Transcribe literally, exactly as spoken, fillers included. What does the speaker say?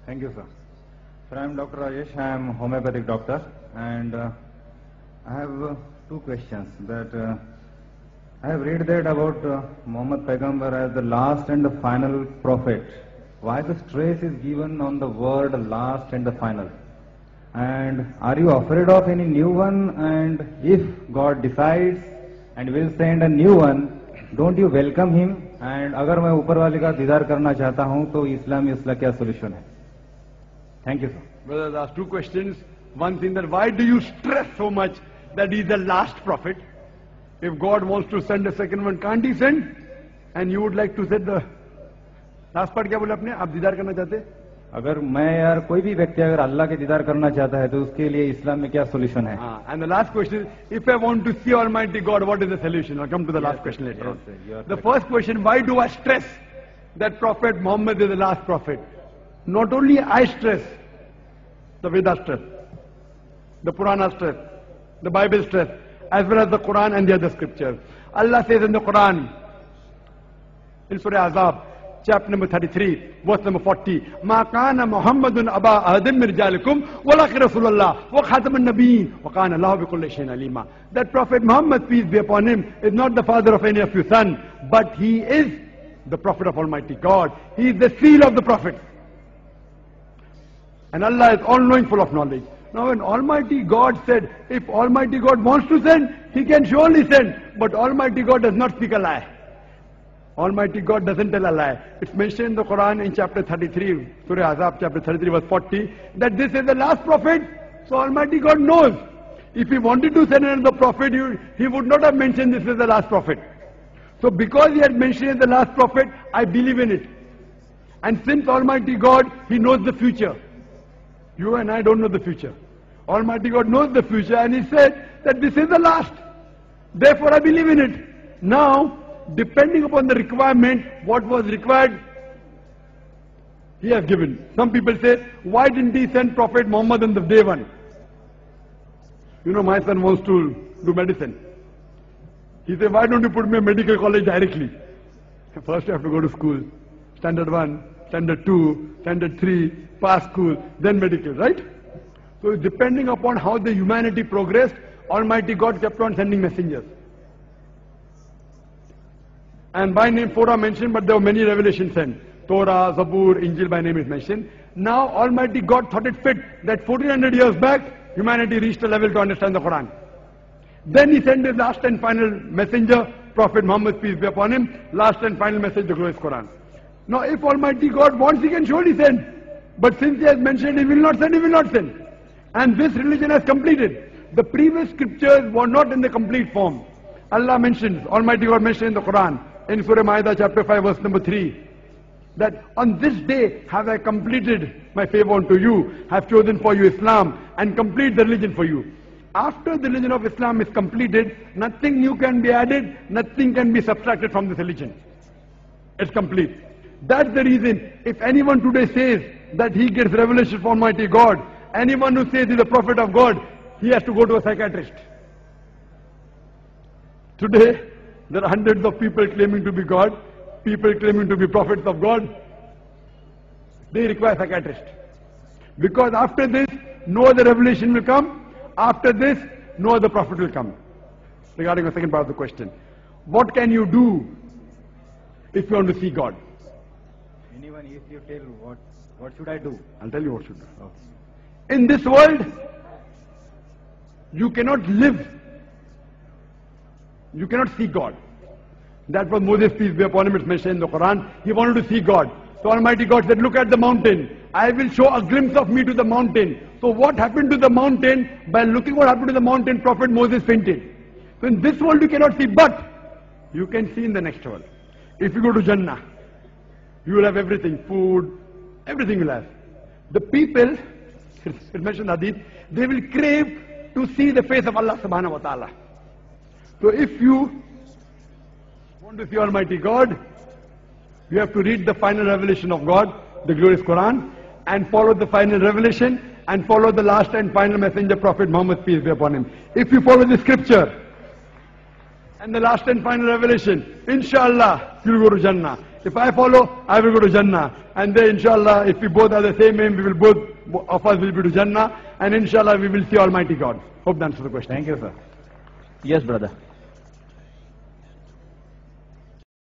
Thank you, sir. Sir, I am Doctor Rajesh. I am homeopathic doctor, and uh, I have uh, two questions. That uh, I have read that about uh, Muhammad Paigambar as the last and the final prophet. Why the stress is given on the word last and the final? And are you afraid of any new one? And if God decides and will send a new one, don't you welcome him? And अगर मैं ऊपर वाले का दीदार करना चाहता हूँ तो इस्लाम में इसका क्या solution है? Thank you, sir. Brother, there are two questions. One thing, that why do you stress so much that he is the last prophet? If God wants to send a second one, can't he send? And you would like to say the last part क्या बोले आपने? आप दीदार करना चाहते? अगर मैं यार कोई भी व्यक्ति अगर अल्लाह के दीदार करना चाहता है तो उसके लिए इस्लाम में क्या solution है? Ah, and the last question is, if I want to see Almighty God, what is the solution? I'll come to the last Yes, question sir. later Yes, on. sir. You are The correct. first question, why do I stress that Prophet Muhammad is the last prophet? Not only I stress, the Vedas stress, the Purana stress, the Bible stress, as well as the Quran and the other scriptures. Allah says in the Quran, in Surah Azab, chapter number thirty-three, verse number forty, Ma kana Muhammadun aba ahadim min rijalikum walakin Rasulullah wa khataman nabiyyin wa kana Allahu bi kulli shay'in alima. That Prophet Muhammad, peace be upon him, is not the father of any of you sons, but he is the Prophet of Almighty God. He is the seal of the Prophet. And Allah is all-knowing, full of knowledge. Now when Almighty God said, if Almighty God wants to send, He can surely send. But Almighty God does not speak a lie. Almighty God doesn't tell a lie. It's mentioned in the Quran in chapter thirty-three, Surah Azab chapter thirty-three verse forty, that this is the last prophet. So Almighty God knows. If He wanted to send another prophet, He, he would not have mentioned this is the last prophet. So because He had mentioned the last prophet, I believe in it. And since Almighty God, He knows the future. You and I don't know the future. Almighty God knows the future, and He said that this is the last. Therefore I believe in it. Now, depending upon the requirement, what was required, He has given. Some people say, why didn't He send Prophet Muhammad on the day one? You know, my son wants to do medicine. He said, why don't you put me in medical college directly? First you have to go to school. Standard one, standard two, standard three, pass school, then medical, right? So depending upon how the humanity progressed, Almighty God kept on sending messengers. And by name, four are mentioned, but there were many revelations sent. Torah, Zabur, Injil by name is mentioned. Now Almighty God thought it fit that fourteen hundred years back, humanity reached a level to understand the Quran. Then He sent His last and final messenger, Prophet Muhammad, peace be upon him, last and final message, the glorious Quran. Now if Almighty God wants, He can surely send. But since He has mentioned He will not send, He will not send. And this religion has completed. The previous scriptures were not in the complete form. Allah mentions, Almighty God mentioned in the Quran, in Surah Ma'idah chapter five verse number three, that on this day have I completed my favor unto you, have chosen for you Islam and complete the religion for you. After the religion of Islam is completed, nothing new can be added, nothing can be subtracted from this religion. It's complete. That's the reason, if anyone today says that he gets revelation from Almighty God, anyone who says he's a prophet of God, he has to go to a psychiatrist. Today, there are hundreds of people claiming to be God, people claiming to be prophets of God. They require psychiatrist. Because after this, no other revelation will come. After this, no other prophet will come. Regarding the second part of the question, what can you do if you want to see God? Anyone, if you tell what, what should I do? I'll tell you what should do. Okay. In this world, you cannot live. You cannot see God. That was Moses, peace be upon him, it's mentioned in the Quran. He wanted to see God. So Almighty God said, look at the mountain. I will show a glimpse of me to the mountain. So what happened to the mountain? By looking what happened to the mountain, Prophet Moses fainted. So in this world you cannot see, but you can see in the next world. If you go to Jannah, you will have everything, food, everything you will have. The people, it's mentioned in Hadith, they will crave to see the face of Allah subhanahu wa ta'ala. So if you want to see Almighty God, you have to read the final revelation of God, the glorious Quran, and follow the final revelation, and follow the last and final messenger, Prophet Muhammad, peace be upon him. If you follow the scripture, and the last and final revelation, inshallah, you'll go to Jannah. If I follow, I will go to Jannah. And then inshallah, if we both have the same aim, we will both, of us will be to Jannah. And inshallah, we will see Almighty God. Hope that answers the question. Thank you, sir. Yes, brother.